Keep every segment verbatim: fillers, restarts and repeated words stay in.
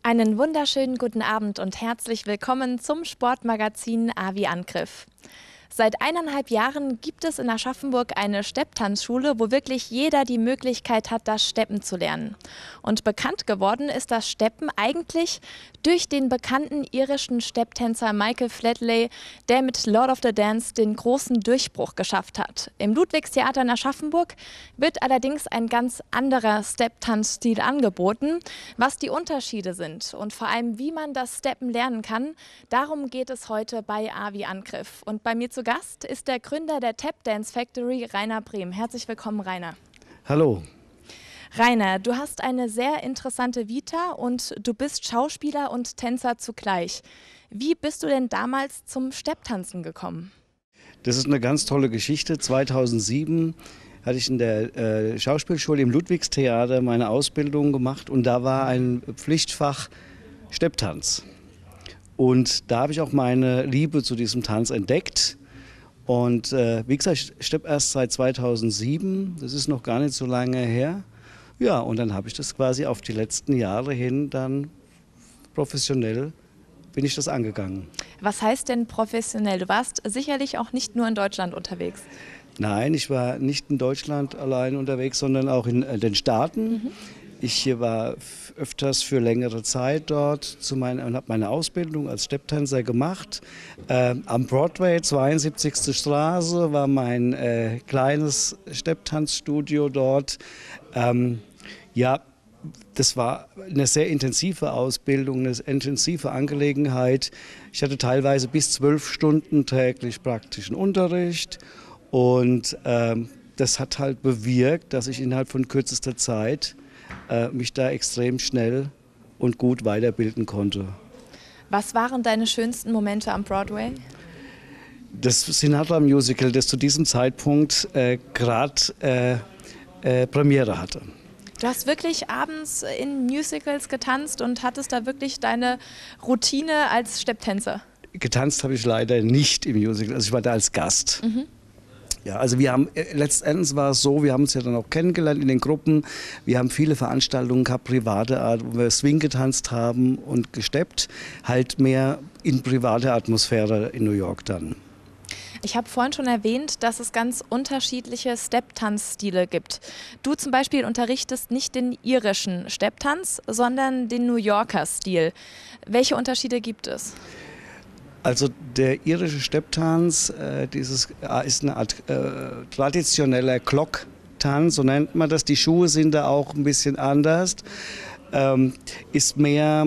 Einen wunderschönen guten Abend und herzlich willkommen zum Sportmagazin A wie Angriff. Seit eineinhalb Jahren gibt es in Aschaffenburg eine Stepptanzschule, wo wirklich jeder die Möglichkeit hat, das Steppen zu lernen. Und bekannt geworden ist das Steppen eigentlich durch den bekannten irischen Stepptänzer Michael Flatley, der mit Lord of the Dance den großen Durchbruch geschafft hat. Im Ludwigstheater in Aschaffenburg wird allerdings ein ganz anderer Stepptanzstil angeboten. Was die Unterschiede sind und vor allem, wie man das Steppen lernen kann, darum geht es heute bei A wie Angriff. Und bei mir zu Gast ist der Gründer der Tap Dance Factory, Rainer Brehm. Herzlich willkommen, Rainer. Hallo. Rainer, du hast eine sehr interessante Vita und du bist Schauspieler und Tänzer zugleich. Wie bist du denn damals zum Stepptanzen gekommen? Das ist eine ganz tolle Geschichte. zweitausendsieben hatte ich in der äh, Schauspielschule im Ludwigstheater meine Ausbildung gemacht und da war ein Pflichtfach Stepptanz. Und da habe ich auch meine Liebe zu diesem Tanz entdeckt. Und äh, wie gesagt, ich steppe erst seit zweitausendsieben, das ist noch gar nicht so lange her. Ja, und dann habe ich das quasi auf die letzten Jahre hin dann professionell bin ich das angegangen. Was heißt denn professionell? Du warst sicherlich auch nicht nur in Deutschland unterwegs. Nein, ich war nicht in Deutschland allein unterwegs, sondern auch in äh, den Staaten. Mhm. Ich war öfters für längere Zeit dort zu mein, und habe meine Ausbildung als Stepptänzer gemacht. Äh, am Broadway, zweiundsiebzigste Straße, war mein äh, kleines Stepptanzstudio dort. Ähm, ja, das war eine sehr intensive Ausbildung, eine intensive Angelegenheit. Ich hatte teilweise bis zwölf Stunden täglich praktischen Unterricht. Und ähm, das hat halt bewirkt, dass ich innerhalb von kürzester Zeit äh, mich da extrem schnell und gut weiterbilden konnte. Was waren deine schönsten Momente am Broadway? Das Sinatra-Musical, das zu diesem Zeitpunkt äh, gerade äh, äh, Premiere hatte. Du hast wirklich abends in Musicals getanzt und hattest da wirklich deine Routine als Stepptänzer? Getanzt habe ich leider nicht im Musical, also ich war da als Gast. Mhm. Ja, also wir haben, letztendlich war es so, wir haben uns ja dann auch kennengelernt in den Gruppen. Wir haben viele Veranstaltungen gehabt, private Art, wo wir Swing getanzt haben und gesteppt. Halt mehr in private Atmosphäre in New York dann. Ich habe vorhin schon erwähnt, dass es ganz unterschiedliche Stepptanzstile gibt. Du zum Beispiel unterrichtest nicht den irischen Stepptanz, sondern den New Yorker Stil. Welche Unterschiede gibt es? Also der irische Stepptanz, äh, dieses äh, ist eine Art äh, traditioneller Clock-Tanz, so nennt man das. Die Schuhe sind da auch ein bisschen anders, ähm, ist mehr,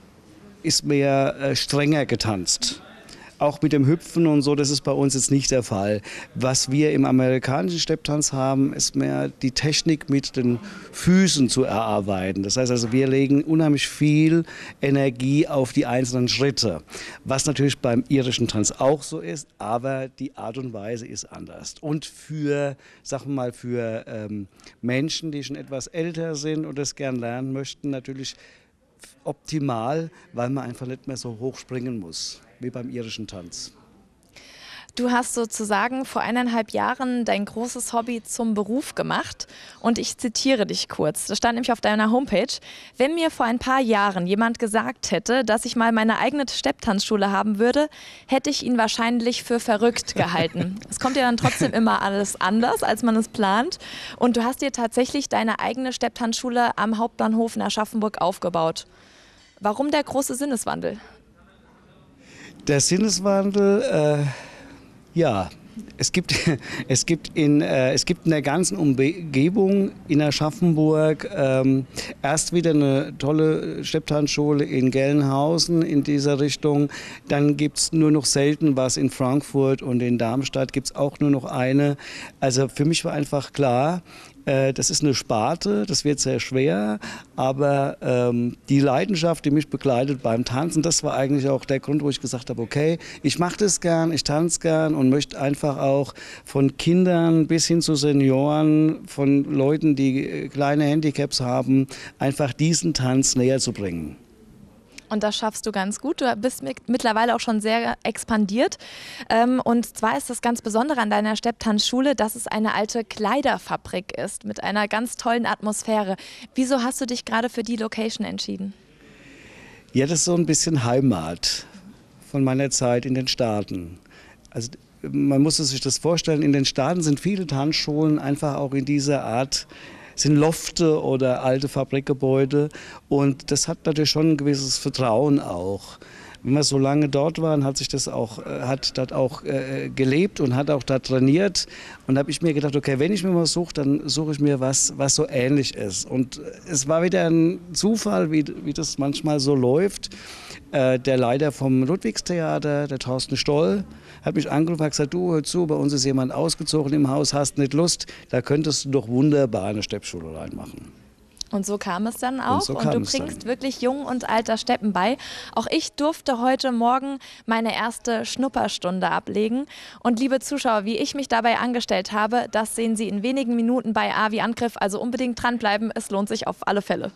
ist mehr äh, strenger getanzt. Auch mit dem Hüpfen und so, das ist bei uns jetzt nicht der Fall. Was wir im amerikanischen Stepptanz haben, ist mehr die Technik mit den Füßen zu erarbeiten. Das heißt also, wir legen unheimlich viel Energie auf die einzelnen Schritte. Was natürlich beim irischen Tanz auch so ist, aber die Art und Weise ist anders. Und für, sagen wir mal, für ähm, Menschen, die schon etwas älter sind und das gern lernen möchten, natürlich optimal, weil man einfach nicht mehr so hoch springen muss wie beim irischen Tanz. Du hast sozusagen vor eineinhalb Jahren dein großes Hobby zum Beruf gemacht und ich zitiere dich kurz. Das stand nämlich auf deiner Homepage. Wenn mir vor ein paar Jahren jemand gesagt hätte, dass ich mal meine eigene Stepptanzschule haben würde, hätte ich ihn wahrscheinlich für verrückt gehalten. Es kommt ja dann trotzdem immer alles anders, als man es plant. Und du hast dir tatsächlich deine eigene Stepptanzschule am Hauptbahnhof in Aschaffenburg aufgebaut. Warum der große Sinneswandel? Der Sinneswandel, äh, ja, es gibt, es, gibt in, äh, es gibt in der ganzen Umgebung in Aschaffenburg ähm, erst wieder eine tolle Stepptanzschule in Gelnhausen in dieser Richtung. Dann gibt es nur noch selten was in Frankfurt und in Darmstadt gibt es auch nur noch eine. Also für mich war einfach klar, das ist eine Sparte, das wird sehr schwer, aber ähm, die Leidenschaft, die mich begleitet beim Tanzen, das war eigentlich auch der Grund, wo ich gesagt habe, okay, ich mache das gern, ich tanze gern und möchte einfach auch von Kindern bis hin zu Senioren, von Leuten, die kleine Handicaps haben, einfach diesen Tanz näher zu bringen. Und das schaffst du ganz gut. Du bist mittlerweile auch schon sehr expandiert. Und zwar ist das ganz Besondere an deiner Stepptanzschule, dass es eine alte Kleiderfabrik ist mit einer ganz tollen Atmosphäre. Wieso hast du dich gerade für die Location entschieden? Ja, das ist so ein bisschen Heimat von meiner Zeit in den Staaten. Also man muss sich das vorstellen, in den Staaten sind viele Tanzschulen einfach auch in dieser Art, sind Lofte oder alte Fabrikgebäude und das hat natürlich schon ein gewisses Vertrauen auch. Wenn man so lange dort war, hat sich das auch, hat dort auch äh, gelebt und hat auch da trainiert. Und da habe ich mir gedacht, okay, wenn ich mir was suche, dann suche ich mir was, was so ähnlich ist. Und es war wieder ein Zufall, wie, wie das manchmal so läuft. Äh, der Leiter vom Ludwigstheater, der Thorsten Stoll, hat mich angerufen und gesagt, du, hör zu, bei uns ist jemand ausgezogen im Haus, hast nicht Lust, da könntest du doch wunderbar eine Steppschule reinmachen. Und so kam es dann auch. Und, so und du bringst dann. wirklich jung und alter Steppen bei. Auch ich durfte heute Morgen meine erste Schnupperstunde ablegen. Und liebe Zuschauer, wie ich mich dabei angestellt habe, das sehen Sie in wenigen Minuten bei A wie Angriff. Also unbedingt dranbleiben, es lohnt sich auf alle Fälle.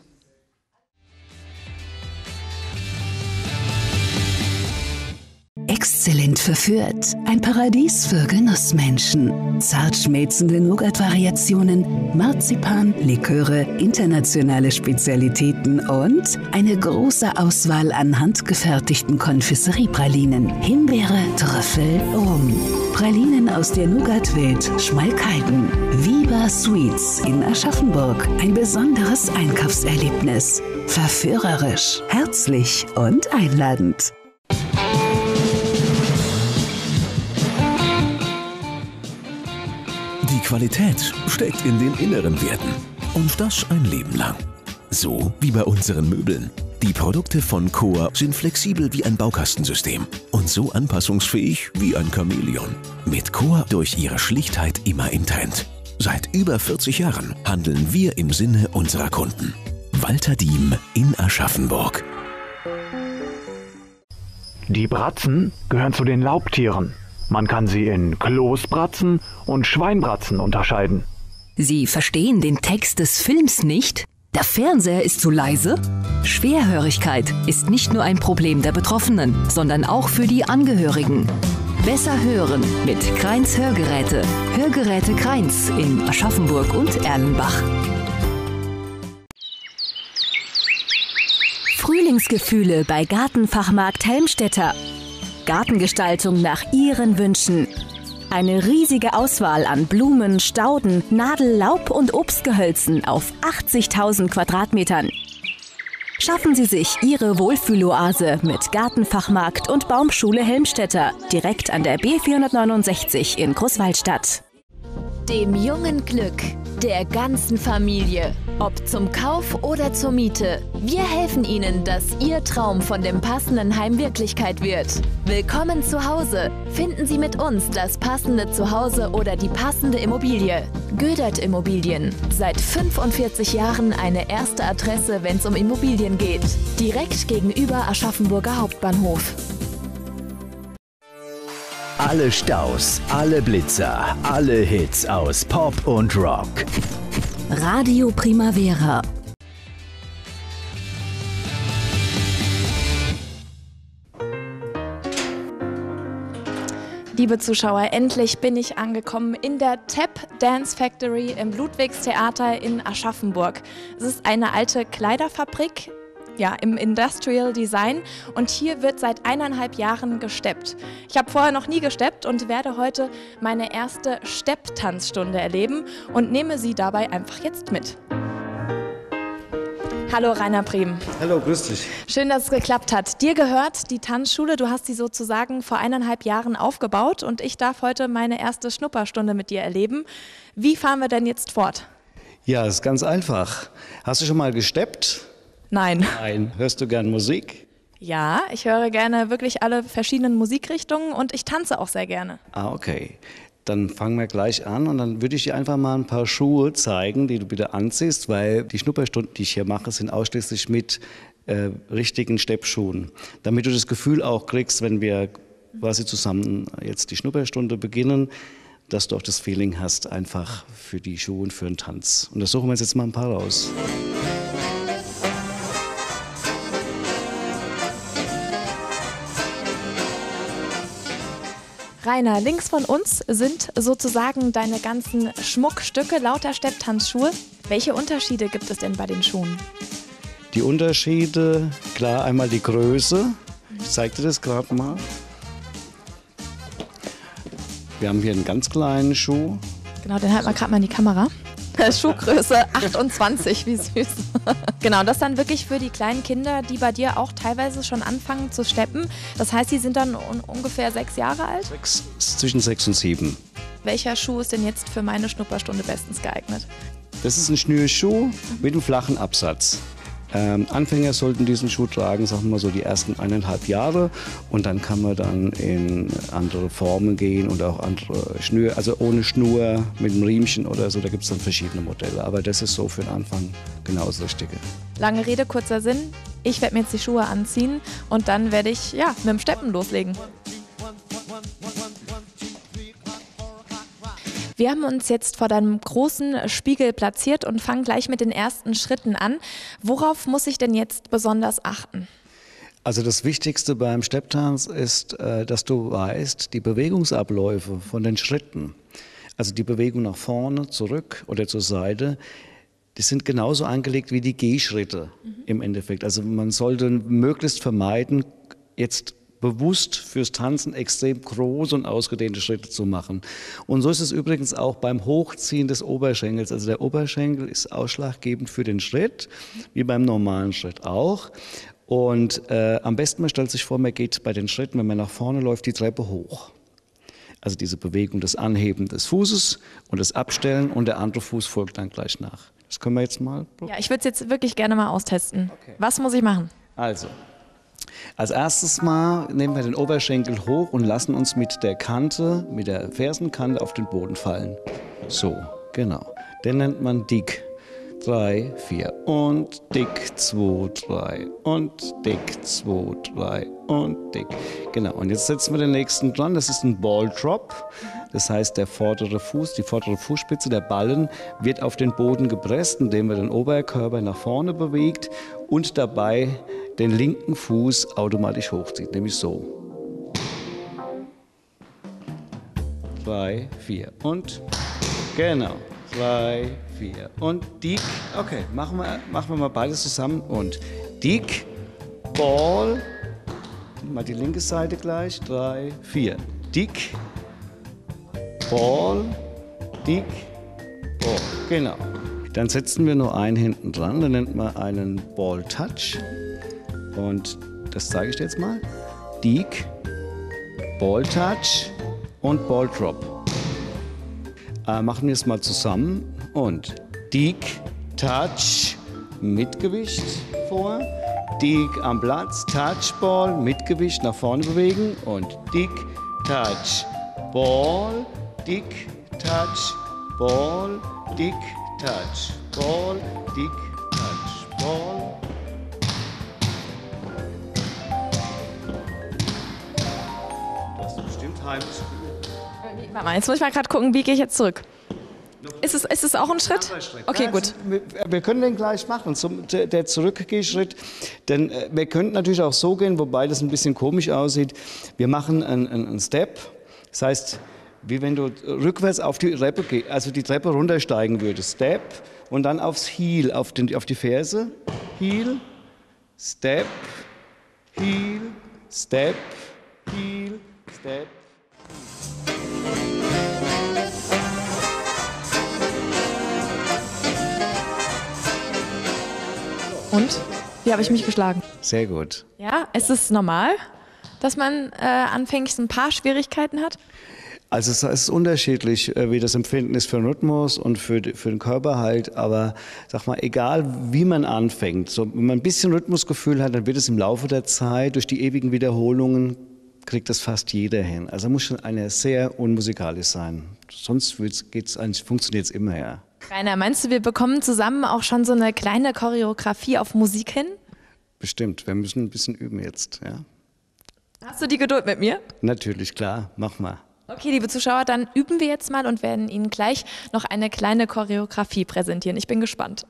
Exzellent verführt. Ein Paradies für Genussmenschen. Zart schmelzende Nougat-Variationen, Marzipan, Liköre, internationale Spezialitäten und eine große Auswahl an handgefertigten Konfiseriepralinen. Himbeere, Trüffel, Rum. Pralinen aus der Nougat-Welt Schmalkalden. Viva Sweets in Aschaffenburg. Ein besonderes Einkaufserlebnis. Verführerisch, herzlich und einladend. Die Qualität steckt in den inneren Werten und das ein Leben lang. So wie bei unseren Möbeln. Die Produkte von Coa sind flexibel wie ein Baukastensystem und so anpassungsfähig wie ein Chamäleon. Mit Coa durch ihre Schlichtheit immer im Trend. Seit über vierzig Jahren handeln wir im Sinne unserer Kunden. Walter Diem in Aschaffenburg. Die Bratzen gehören zu den Laubtieren. Man kann sie in Kloßbratzen und Schweinbratzen unterscheiden. Sie verstehen den Text des Films nicht? Der Fernseher ist zu leise? Schwerhörigkeit ist nicht nur ein Problem der Betroffenen, sondern auch für die Angehörigen. Besser hören mit Kreins Hörgeräte. Hörgeräte Kreins in Aschaffenburg und Erlenbach. Frühlingsgefühle bei Gartenfachmarkt Helmstetter. Gartengestaltung nach Ihren Wünschen. Eine riesige Auswahl an Blumen, Stauden, Nadel-, Laub- und Obstgehölzen auf achtzigtausend Quadratmetern. Schaffen Sie sich Ihre Wohlfühloase mit Gartenfachmarkt und Baumschule Helmstetter direkt an der B vierhundertneunundsechzig in Großwaldstadt. Dem jungen Glück der ganzen Familie, ob zum Kauf oder zur Miete. Wir helfen Ihnen, dass Ihr Traum von dem passenden Heim Wirklichkeit wird. Willkommen zu Hause. Finden Sie mit uns das passende Zuhause oder die passende Immobilie. Gödert Immobilien. Seit fünfundvierzig Jahren eine erste Adresse, wenn es um Immobilien geht. Direkt gegenüber Aschaffenburger Hauptbahnhof. Alle Staus, alle Blitzer, alle Hits aus Pop und Rock. Radio Primavera. Liebe Zuschauer, endlich bin ich angekommen in der Tap Dance Factory im Ludwigstheater in Aschaffenburg. Es ist eine alte Kleiderfabrik, ja, im Industrial Design, und hier wird seit eineinhalb Jahren gesteppt. Ich habe vorher noch nie gesteppt und werde heute meine erste Stepptanzstunde erleben und nehme Sie dabei einfach jetzt mit. Hallo Rainer Brehm. Hallo, grüß dich. Schön, dass es geklappt hat. Dir gehört die Tanzschule, du hast sie sozusagen vor eineinhalb Jahren aufgebaut und ich darf heute meine erste Schnupperstunde mit dir erleben. Wie fahren wir denn jetzt fort? Ja, ist ganz einfach. Hast du schon mal gesteppt? Nein. Nein. Hörst du gern Musik? Ja, ich höre gerne wirklich alle verschiedenen Musikrichtungen und ich tanze auch sehr gerne. Ah, okay. Dann fangen wir gleich an und dann würde ich dir einfach mal ein paar Schuhe zeigen, die du bitte anziehst, weil die Schnupperstunden, die ich hier mache, sind ausschließlich mit äh, richtigen Steppschuhen. Damit du das Gefühl auch kriegst, wenn wir quasi zusammen jetzt die Schnupperstunde beginnen, dass du auch das Feeling hast, einfach für die Schuhe und für den Tanz. Und da suchen wir uns jetzt mal ein paar raus. Rainer, links von uns sind sozusagen deine ganzen Schmuckstücke, lauter Stepptanzschuhe. Welche Unterschiede gibt es denn bei den Schuhen? Die Unterschiede, klar, einmal die Größe. Ich zeige dir das gerade mal. Wir haben hier einen ganz kleinen Schuh. Genau, den halten wir gerade mal in die Kamera. Schuhgröße achtundzwanzig, wie süß. Genau, das dann wirklich für die kleinen Kinder, die bei dir auch teilweise schon anfangen zu steppen. Das heißt, die sind dann un ungefähr sechs Jahre alt? Sechs, zwischen sechs und sieben. Welcher Schuh ist denn jetzt für meine Schnupperstunde bestens geeignet? Das ist ein Schnürschuh mit einem flachen Absatz. Ähm, Anfänger sollten diesen Schuh tragen, sagen wir mal so die ersten eineinhalb Jahre, und dann kann man dann in andere Formen gehen und auch andere Schnür, also ohne Schnur, mit einem Riemchen oder so, da gibt es dann verschiedene Modelle, aber das ist so für den Anfang genau das Richtige. Lange Rede, kurzer Sinn, ich werde mir jetzt die Schuhe anziehen und dann werde ich ja, mit dem Steppen loslegen. Wir haben uns jetzt vor deinem großen Spiegel platziert und fangen gleich mit den ersten Schritten an. Worauf muss ich denn jetzt besonders achten? Also das Wichtigste beim Stepptanz ist, dass du weißt, die Bewegungsabläufe von den Schritten, also die Bewegung nach vorne, zurück oder zur Seite, die sind genauso angelegt wie die Gehschritte mhm. im Endeffekt. Also man sollte möglichst vermeiden, jetzt bewusst fürs Tanzen extrem große und ausgedehnte Schritte zu machen. Und so ist es übrigens auch beim Hochziehen des Oberschenkels. Also der Oberschenkel ist ausschlaggebend für den Schritt, wie beim normalen Schritt auch. Und äh, am besten, man stellt sich vor, man geht bei den Schritten, wenn man nach vorne läuft, die Treppe hoch. Also diese Bewegung, das Anheben des Fußes und das Abstellen, und der andere Fuß folgt dann gleich nach. Das können wir jetzt mal probieren. Ja, ich würde es jetzt wirklich gerne mal austesten. Okay. Was muss ich machen? Also, als erstes Mal nehmen wir den Oberschenkel hoch und lassen uns mit der Kante, mit der Fersenkante auf den Boden fallen. So, genau. Den nennt man dick. Drei, vier und dick, zwei, drei und dick, zwei, drei und dick. Genau, und jetzt setzen wir den nächsten dran. Das ist ein Ball Drop. Das heißt, der vordere Fuß, die vordere Fußspitze, der Ballen wird auf den Boden gepresst, indem wir den Oberkörper nach vorne bewegt und dabei den linken Fuß automatisch hochzieht, nämlich so. Drei, vier und genau. Drei, vier und dick. Okay, machen wir, machen wir mal beides zusammen. Und dick, Ball. Mal die linke Seite gleich. Drei, vier. Dick, Ball, dick, Ball. Genau. Dann setzen wir nur einen hinten dran. Dann nennt man einen Ball Touch. Und das zeige ich dir jetzt mal. Dick, Ball Touch und Ball Drop. Äh, machen wir es mal zusammen. Und Dick, Touch, mit Gewicht vor. Dick am Platz, Touch, Ball, mit Gewicht nach vorne bewegen. Und Dick, Touch, Ball, Dick, Touch, Ball, Dick, Touch, Ball, Dick, Touch, Ball. Das ist bestimmt heimisch. Warte mal, jetzt muss ich mal gerade gucken, wie gehe ich jetzt zurück? Ist es, ist es auch ein Schritt? Okay, gut. Wir, wir können den gleich machen, zum, der Zurückgehschritt. Denn äh, wir könnten natürlich auch so gehen, wobei das ein bisschen komisch aussieht. Wir machen einen, einen Step. Das heißt, wie wenn du rückwärts auf die Treppe, also die Treppe runtersteigen würdest. Step und dann aufs Heel, auf, den, auf die Ferse. Heel, Step, Heel, Step, Heel, Step. Und? Wie habe ich mich geschlagen? Sehr gut. Ja, ist es normal, dass man äh, anfänglich ein paar Schwierigkeiten hat? Also es ist unterschiedlich, wie das Empfinden ist für den Rhythmus und für, für den Körper halt. Aber sag mal, egal wie man anfängt, so, wenn man ein bisschen Rhythmusgefühl hat, dann wird es im Laufe der Zeit durch die ewigen Wiederholungen, kriegt das fast jeder hin. Also muss schon einer sehr unmusikalisch sein. Sonst geht's eigentlich, funktioniert es immer, ja. Rainer, meinst du, wir bekommen zusammen auch schon so eine kleine Choreografie auf Musik hin? Bestimmt, wir müssen ein bisschen üben jetzt, ja. Hast du die Geduld mit mir? Natürlich, klar, mach mal. Okay, liebe Zuschauer, dann üben wir jetzt mal und werden Ihnen gleich noch eine kleine Choreografie präsentieren. Ich bin gespannt.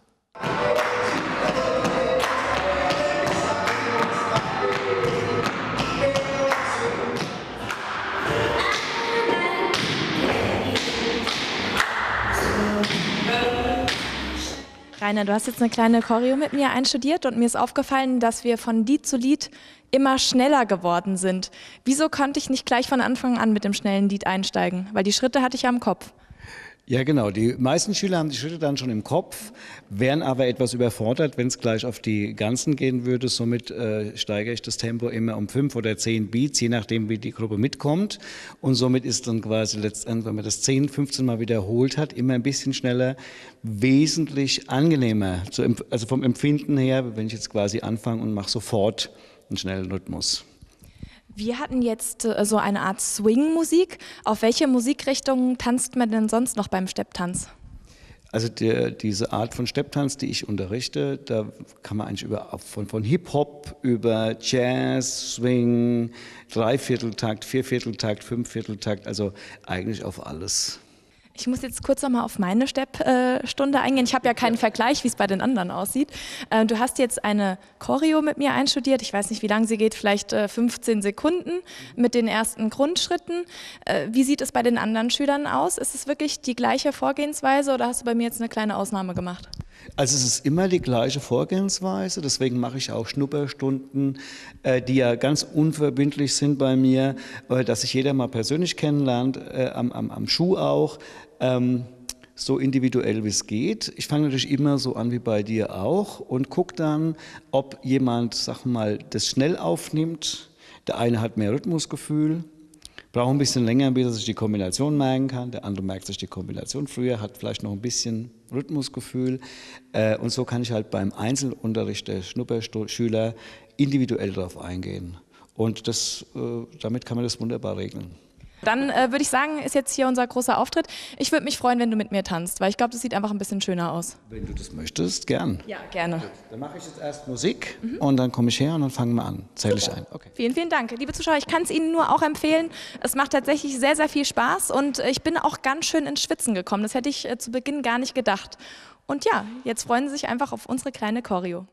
Rainer, du hast jetzt eine kleine Choreo mit mir einstudiert und mir ist aufgefallen, dass wir von Lied zu Lied immer schneller geworden sind. Wieso konnte ich nicht gleich von Anfang an mit dem schnellen Lied einsteigen? Weil die Schritte hatte ich ja im Kopf. Ja, genau. Die meisten Schüler haben die Schritte dann schon im Kopf, wären aber etwas überfordert, wenn es gleich auf die ganzen gehen würde. Somit äh, steigere ich das Tempo immer um fünf oder zehn Beats, je nachdem, wie die Gruppe mitkommt. Und somit ist dann quasi letztendlich, wenn man das zehn, fünfzehn Mal wiederholt hat, immer ein bisschen schneller, wesentlich angenehmer. Also vom Empfinden her, wenn ich jetzt quasi anfange und mache sofort einen schnellen Rhythmus. Wir hatten jetzt äh, so eine Art Swing-Musik. Auf welche Musikrichtungen tanzt man denn sonst noch beim Stepptanz? Also der, diese Art von Stepptanz, die ich unterrichte, da kann man eigentlich über, von, von Hip-Hop über Jazz, Swing, Dreivierteltakt, Viervierteltakt, Fünfvierteltakt, also eigentlich auf alles. Ich muss jetzt kurz noch mal auf meine Steppstunde eingehen. Ich habe ja keinen Vergleich, wie es bei den anderen aussieht. Äh, du hast jetzt eine Choreo mit mir einstudiert. Ich weiß nicht, wie lange sie geht, vielleicht äh, fünfzehn Sekunden mit den ersten Grundschritten. Äh, wie sieht es bei den anderen Schülern aus? Ist es wirklich die gleiche Vorgehensweise oder hast du bei mir jetzt eine kleine Ausnahme gemacht? Also es ist immer die gleiche Vorgehensweise, deswegen mache ich auch Schnupperstunden, äh, die ja ganz unverbindlich sind bei mir, äh, dass sich jeder mal persönlich kennenlernt, äh, am, am, am Schuh auch, ähm, so individuell wie es geht. Ich fange natürlich immer so an wie bei dir auch und gucke dann, ob jemand, sag mal, das schnell aufnimmt. Der eine hat mehr Rhythmusgefühl, braucht ein bisschen länger, bis er sich die Kombination merken kann. Der andere merkt sich die Kombination früher, hat vielleicht noch ein bisschen Rhythmusgefühl. Äh, und so kann ich halt beim Einzelunterricht der Schnupperschüler individuell darauf eingehen. Und das, äh, damit kann man das wunderbar regeln. Dann äh, würde ich sagen, ist jetzt hier unser großer Auftritt. Ich würde mich freuen, wenn du mit mir tanzt, weil ich glaube, das sieht einfach ein bisschen schöner aus. Wenn du das möchtest, gern. Ja, gerne. Gut, dann mache ich jetzt erst Musik mhm. und dann komme ich her und dann fangen wir an. Zähle ich ein. Okay. Vielen, vielen Dank. Liebe Zuschauer, ich kann es Ihnen nur auch empfehlen. Es macht tatsächlich sehr, sehr viel Spaß und ich bin auch ganz schön ins Schwitzen gekommen. Das hätte ich äh, zu Beginn gar nicht gedacht. Und ja, jetzt freuen Sie sich einfach auf unsere kleine Choreo.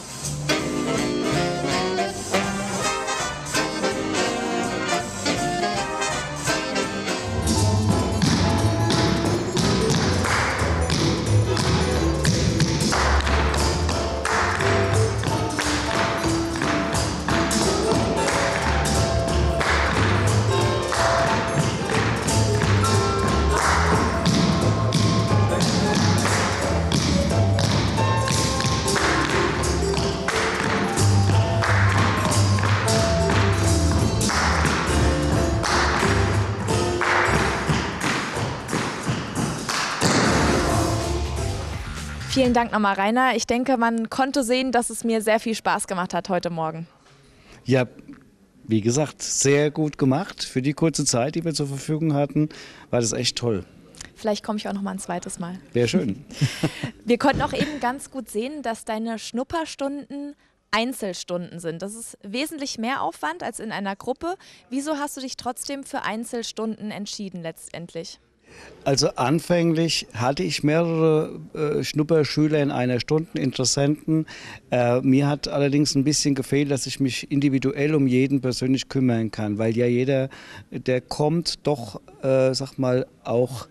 Vielen Dank nochmal, Rainer. Ich denke, man konnte sehen, dass es mir sehr viel Spaß gemacht hat heute Morgen. Ja, wie gesagt, sehr gut gemacht. Für die kurze Zeit, die wir zur Verfügung hatten, war das echt toll. Vielleicht komme ich auch noch mal ein zweites Mal. Wäre schön. Wir konnten auch eben ganz gut sehen, dass deine Schnupperstunden Einzelstunden sind. Das ist wesentlich mehr Aufwand als in einer Gruppe. Wieso hast du dich trotzdem für Einzelstunden entschieden letztendlich? Also anfänglich hatte ich mehrere äh, Schnupperschüler in einer Stunde, Interessenten. Äh, mir hat allerdings ein bisschen gefehlt, dass ich mich individuell um jeden persönlich kümmern kann, weil ja jeder, der kommt, doch, äh, sag mal, auch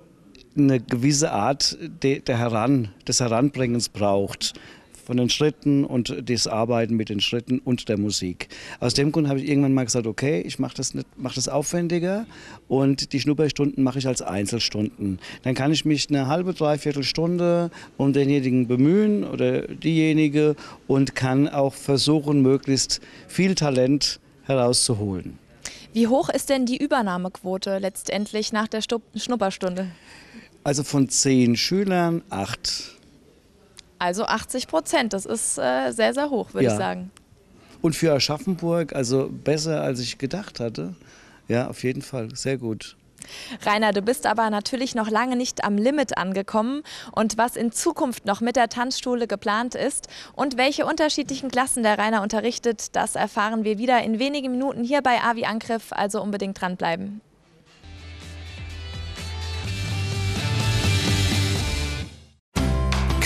eine gewisse Art de, der Heran, des Heranbringens braucht. Von den Schritten und das Arbeiten mit den Schritten und der Musik. Aus dem Grund habe ich irgendwann mal gesagt, okay, ich mache das, nicht, mach das aufwendiger und die Schnupperstunden mache ich als Einzelstunden. Dann kann ich mich eine halbe, dreiviertel Stunde um denjenigen bemühen oder diejenige und kann auch versuchen, möglichst viel Talent herauszuholen. Wie hoch ist denn die Übernahmequote letztendlich nach der Schnupperstunde? Also von zehn Schülern acht. Also achtzig Prozent, das ist äh, sehr, sehr hoch, würde ja. ich sagen. Und für Aschaffenburg, also besser als ich gedacht hatte. Ja, auf jeden Fall, sehr gut. Rainer, du bist aber natürlich noch lange nicht am Limit angekommen. Und was in Zukunft noch mit der Tanzschule geplant ist und welche unterschiedlichen Klassen der Rainer unterrichtet, das erfahren wir wieder in wenigen Minuten hier bei A wie Angriff, also unbedingt dranbleiben.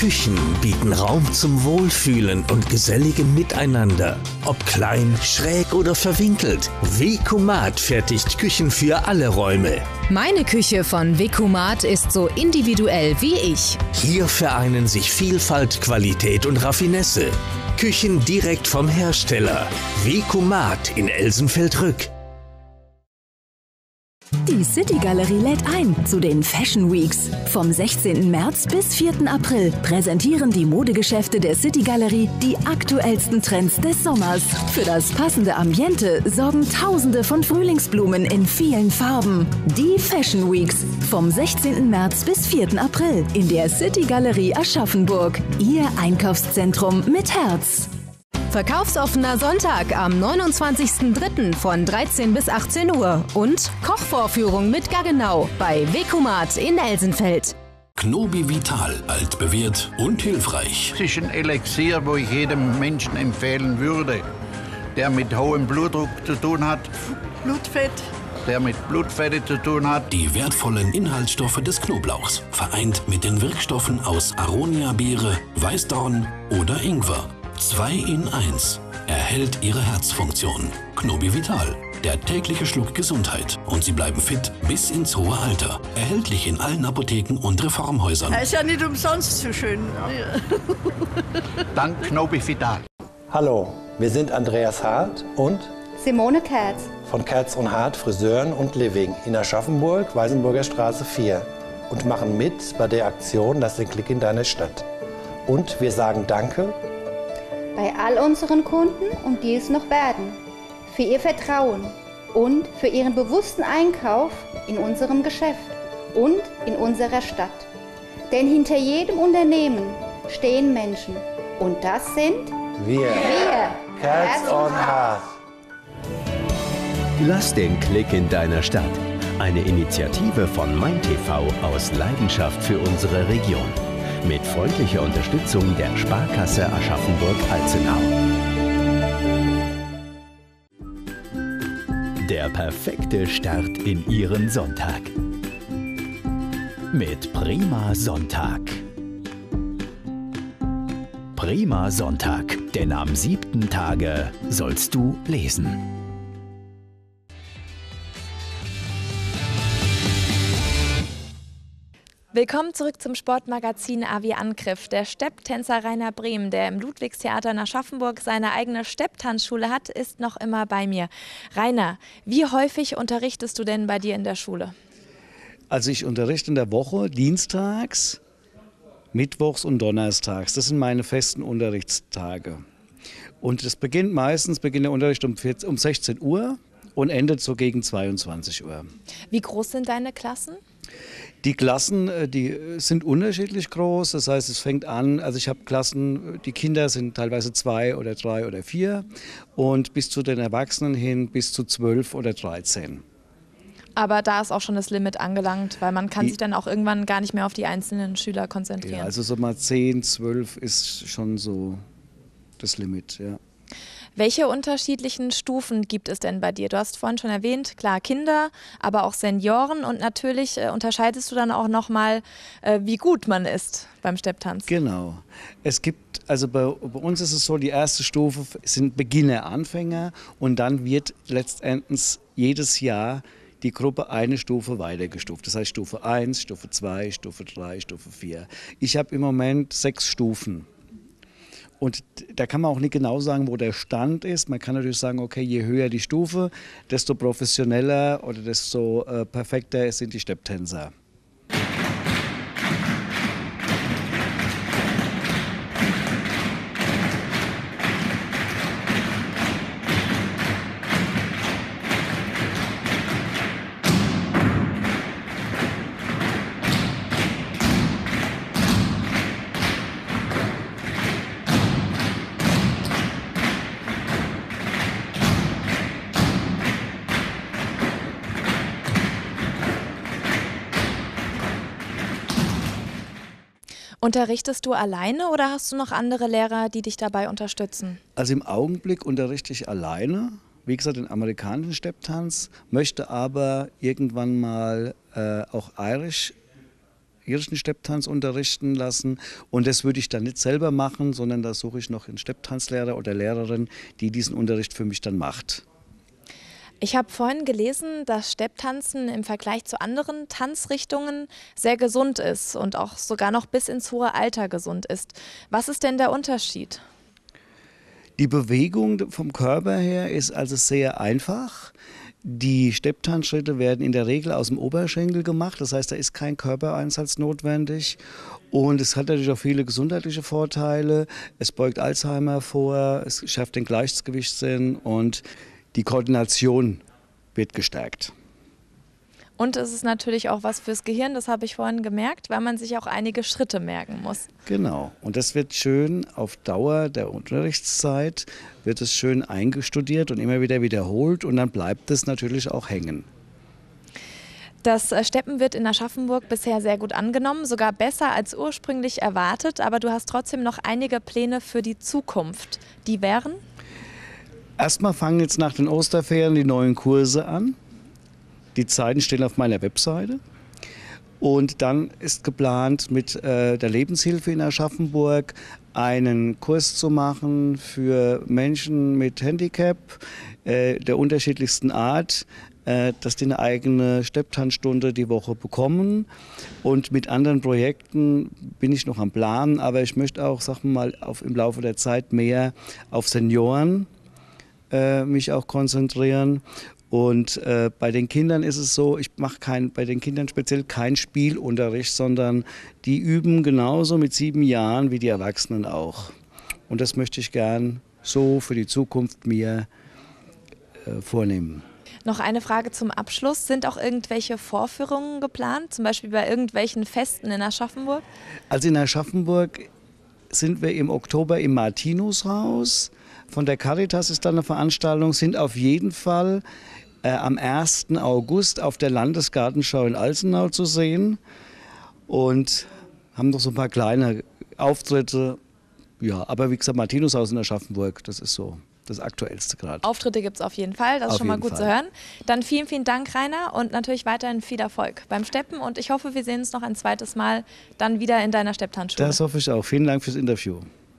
Küchen bieten Raum zum Wohlfühlen und geselligem Miteinander. Ob klein, schräg oder verwinkelt, Wecomat fertigt Küchen für alle Räume. Meine Küche von Wecomat ist so individuell wie ich. Hier vereinen sich Vielfalt, Qualität und Raffinesse. Küchen direkt vom Hersteller. Wecomat in Elsenfeld-Rück. Die City Galerie lädt ein zu den Fashion Weeks. Vom sechzehnten März bis vierten April präsentieren die Modegeschäfte der City Galerie die aktuellsten Trends des Sommers. Für das passende Ambiente sorgen Tausende von Frühlingsblumen in vielen Farben. Die Fashion Weeks vom sechzehnten März bis vierten April in der City Galerie Aschaffenburg. Ihr Einkaufszentrum mit Herz. Verkaufsoffener Sonntag am neunundzwanzigsten dritten von dreizehn bis achtzehn Uhr und Kochvorführung mit Gaggenau bei Wecomat in Elsenfeld. Knobi Vital, altbewährt und hilfreich. Es ist ein Elixier, wo ich jedem Menschen empfehlen würde, der mit hohem Blutdruck zu tun hat. Blutfett. Der mit Blutfette zu tun hat. Die wertvollen Inhaltsstoffe des Knoblauchs, vereint mit den Wirkstoffen aus Aronia-Beere, Weißdorn oder Ingwer. Zwei in eins erhält Ihre Herzfunktion. Knobi Vital, der tägliche Schluck Gesundheit. Und Sie bleiben fit bis ins hohe Alter. Erhältlich in allen Apotheken und Reformhäusern. Er ist ja nicht umsonst so schön. Dank Knobi Vital. Hallo, wir sind Andreas Hart und Simone Kerz von Kerz und Hart Friseuren und Living in Aschaffenburg, Weißenburger Straße vier und machen mit bei der Aktion Lass den Klick in deine Stadt. Und wir sagen Danke bei all unseren Kunden und die es noch werden, für ihr Vertrauen und für ihren bewussten Einkauf in unserem Geschäft und in unserer Stadt. Denn hinter jedem Unternehmen stehen Menschen und das sind wir, wir Kerz und Hart. Lass den Klick in deiner Stadt. Eine Initiative von MeinTV aus Leidenschaft für unsere Region. Mit freundlicher Unterstützung der Sparkasse Aschaffenburg-Alzenau. Der perfekte Start in Ihren Sonntag. Mit Prima Sonntag. Prima Sonntag, denn am siebten Tage sollst du lesen. Willkommen zurück zum Sportmagazin A wie Angriff. Der Stepptänzer Rainer Brehm, der im Ludwigstheater in Aschaffenburg seine eigene Stepptanzschule hat, ist noch immer bei mir. Rainer, wie häufig unterrichtest du denn bei dir in der Schule? Also ich unterrichte in der Woche dienstags, mittwochs und donnerstags. Das sind meine festen Unterrichtstage. Und das beginnt meistens, beginnt der Unterricht um, vierzehn, um sechzehn Uhr und endet so gegen zweiundzwanzig Uhr. Wie groß sind deine Klassen? Die Klassen, die sind unterschiedlich groß, das heißt, es fängt an, also ich habe Klassen, die Kinder sind teilweise zwei oder drei oder vier und bis zu den Erwachsenen hin bis zu zwölf oder dreizehn. Aber da ist auch schon das Limit angelangt, weil man kann die, sich dann auch irgendwann gar nicht mehr auf die einzelnen Schüler konzentrieren. Ja, also so mal zehn, zwölf ist schon so das Limit, ja. Welche unterschiedlichen Stufen gibt es denn bei dir? Du hast vorhin schon erwähnt, klar Kinder, aber auch Senioren und natürlich äh, unterscheidest du dann auch nochmal, äh, wie gut man ist beim Stepptanz. Genau. Es gibt, also bei, bei uns ist es so, die erste Stufe sind Beginner, Anfänger und dann wird letztendlich jedes Jahr die Gruppe eine Stufe weitergestuft. Das heißt Stufe eins, Stufe zwei, Stufe drei, Stufe vier. Ich habe im Moment sechs Stufen. Und da kann man auch nicht genau sagen, wo der Stand ist. Man kann natürlich sagen, okay, je höher die Stufe, desto professioneller oder desto äh, perfekter sind die Stepptänzer. Unterrichtest du alleine oder hast du noch andere Lehrer, die dich dabei unterstützen? Also im Augenblick unterrichte ich alleine, wie gesagt den amerikanischen Stepptanz, möchte aber irgendwann mal äh, auch Irish irischen Stepptanz unterrichten lassen. Und das würde ich dann nicht selber machen, sondern da suche ich noch einen Stepptanzlehrer oder Lehrerin, die diesen Unterricht für mich dann macht. Ich habe vorhin gelesen, dass Stepptanzen im Vergleich zu anderen Tanzrichtungen sehr gesund ist und auch sogar noch bis ins hohe Alter gesund ist. Was ist denn der Unterschied? Die Bewegung vom Körper her ist also sehr einfach. Die Stepptanzschritte werden in der Regel aus dem Oberschenkel gemacht, das heißt, da ist kein Körpereinsatz notwendig. Und es hat natürlich auch viele gesundheitliche Vorteile. Es beugt Alzheimer vor, es schafft den Gleichgewichtssinn und die Koordination wird gestärkt. Und es ist natürlich auch was fürs Gehirn, das habe ich vorhin gemerkt, weil man sich auch einige Schritte merken muss. Genau, und das wird schön auf Dauer der Unterrichtszeit, wird es schön eingestudiert und immer wieder wiederholt und dann bleibt es natürlich auch hängen. Das Steppen wird in Aschaffenburg bisher sehr gut angenommen, sogar besser als ursprünglich erwartet, aber du hast trotzdem noch einige Pläne für die Zukunft. Die wären? Erstmal fangen jetzt nach den Osterferien die neuen Kurse an. Die Zeiten stehen auf meiner Webseite. Und dann ist geplant, mit äh, der Lebenshilfe in Aschaffenburg einen Kurs zu machen für Menschen mit Handicap äh, der unterschiedlichsten Art, äh, dass die eine eigene Stepptanzstunde die Woche bekommen. Und mit anderen Projekten bin ich noch am Planen, aber ich möchte auch, sagen wir mal, auf, im Laufe der Zeit mehr auf Senioren äh, mich auch konzentrieren. Und äh, bei den Kindern ist es so, ich mache kein, bei den Kindern speziell keinen Spielunterricht, sondern die üben genauso mit sieben Jahren wie die Erwachsenen auch. Und das möchte ich gern so für die Zukunft mir äh, vornehmen. Noch eine Frage zum Abschluss. Sind auch irgendwelche Vorführungen geplant, zum Beispiel bei irgendwelchen Festen in Aschaffenburg? Also in Aschaffenburg sind wir im Oktober im Martinushaus. Von der Caritas ist da eine Veranstaltung, sind auf jeden Fall äh, am ersten August auf der Landesgartenschau in Alzenau zu sehen und haben noch so ein paar kleine Auftritte. Ja, aber wie gesagt, Martinushaus in Aschaffenburg, das ist so das Aktuellste gerade. Auftritte gibt es auf jeden Fall, das ist auf schon mal gut Fall. zu hören. Dann vielen, vielen Dank, Rainer, und natürlich weiterhin viel Erfolg beim Steppen. Und ich hoffe, wir sehen uns noch ein zweites Mal dann wieder in deiner Stepptanzschule. Das hoffe ich auch. Vielen Dank fürs Interview.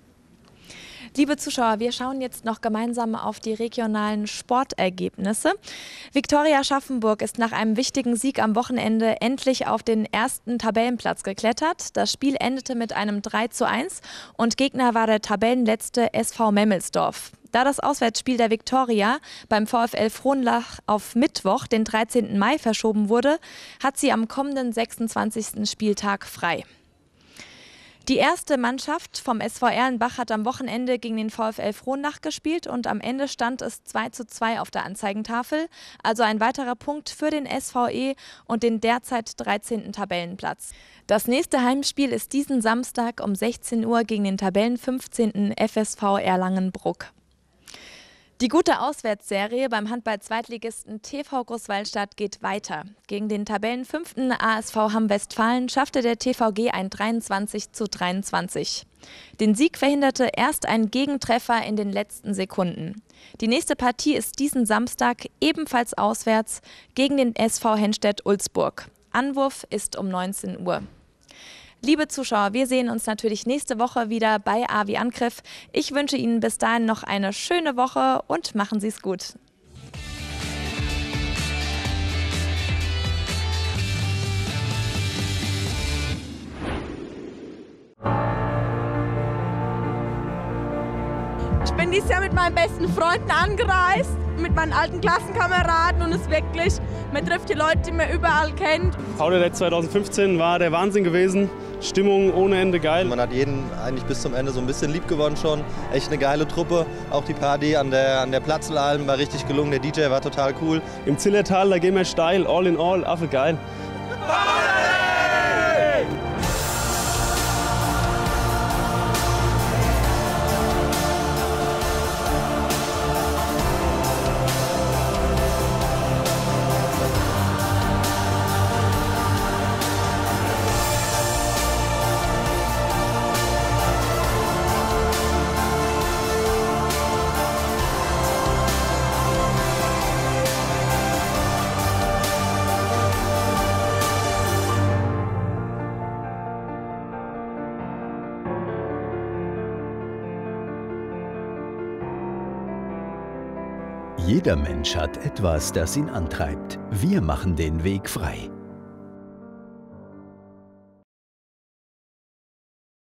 Liebe Zuschauer, wir schauen jetzt noch gemeinsam auf die regionalen Sportergebnisse. Viktoria Aschaffenburg ist nach einem wichtigen Sieg am Wochenende endlich auf den ersten Tabellenplatz geklettert. Das Spiel endete mit einem drei zu eins und Gegner war der Tabellenletzte S V Memmelsdorf. Da das Auswärtsspiel der Viktoria beim VfL Frohnlach auf Mittwoch, den dreizehnten Mai, verschoben wurde, hat sie am kommenden sechsundzwanzigsten Spieltag frei. Die erste Mannschaft vom S V Erlenbach hat am Wochenende gegen den VfL Frohnlach gespielt und am Ende stand es zwei zu zwei auf der Anzeigentafel. Also ein weiterer Punkt für den S V E und den derzeit dreizehnten Tabellenplatz. Das nächste Heimspiel ist diesen Samstag um sechzehn Uhr gegen den Tabellenfünfzehnten F S V Erlangen-Bruck. Die gute Auswärtsserie beim Handball-Zweitligisten T V Großwallstadt geht weiter. Gegen den Tabellenfünften A S V Hamm-Westfalen schaffte der T V G ein dreiundzwanzig zu dreiundzwanzig. Den Sieg verhinderte erst ein Gegentreffer in den letzten Sekunden. Die nächste Partie ist diesen Samstag ebenfalls auswärts gegen den S V Henstedt-Ulzburg. Anwurf ist um neunzehn Uhr. Liebe Zuschauer, wir sehen uns natürlich nächste Woche wieder bei A wie Angriff. Ich wünsche Ihnen bis dahin noch eine schöne Woche und machen Sie es gut. Ich bin dieses Jahr mit meinen besten Freunden angereist, mit meinen alten Klassenkameraden und es wirklich, man trifft die Leute, die man überall kennt. Haudelet zweitausendfünfzehn war der Wahnsinn gewesen. Stimmung ohne Ende geil. Man hat jeden eigentlich bis zum Ende so ein bisschen lieb gewonnen schon. Echt eine geile Truppe. Auch die Party an der, an der Platzelalm war richtig gelungen. Der D J war total cool. Im Zillertal, da gehen wir steil, all in all, affe geil. Jeder Mensch hat etwas, das ihn antreibt. Wir machen den Weg frei.